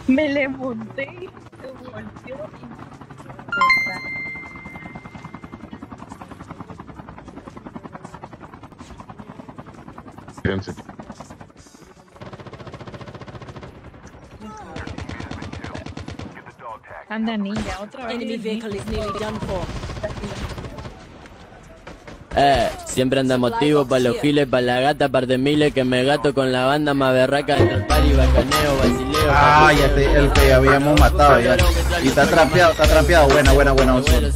Me le monté y se volteó y Fíjense. anda ninja, otra vez. Enemy vehicle is nearly done for. Siempre anda motivo para los giles, para la gata, par de miles que me gato con la banda más berraca del party, bacaneo, basileo. Ah, ya el que habíamos matado ya. Y está trampeado, buena opción.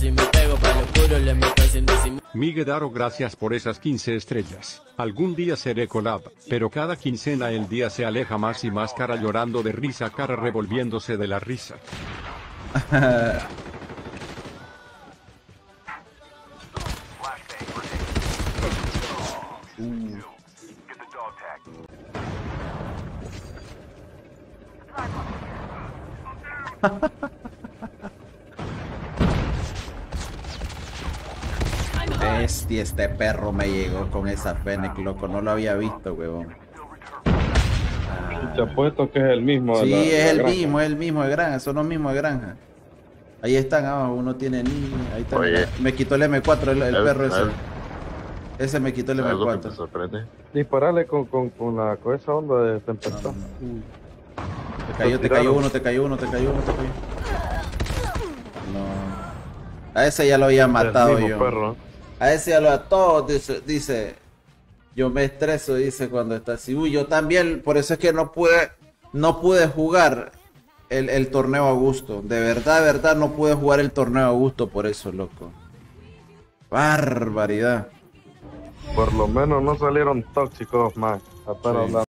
Miguel Daro, gracias por esas 15 estrellas. Algún día seré collab, pero cada quincena el día se aleja más y más, cara llorando de risa, cara revolviéndose de la risa. Bestia, este perro me llegó con esa Fennec, loco, no lo había visto, huevón. Te apuesto que es el mismo. Sí, es el granja. mismo, es el mismo de granja, son los mismos de granja. Ahí están abajo, uno tiene niño, ahí está. Oye. Me quitó el M4, el perro ese. ¿Sabes Ese me quitó el algo que te M4. sorprende? Dispararle con esa onda de tempestad. Te cayó uno. No. A ese ya lo había matado yo. Perro. A ese ya lo a todos dice. Yo me estreso, dice, cuando está así. Uy, yo también, por eso es que no pude jugar el torneo a gusto. De verdad, no pude jugar el torneo a gusto por eso, loco. Barbaridad. Por lo menos no salieron tóxicos más. Apenas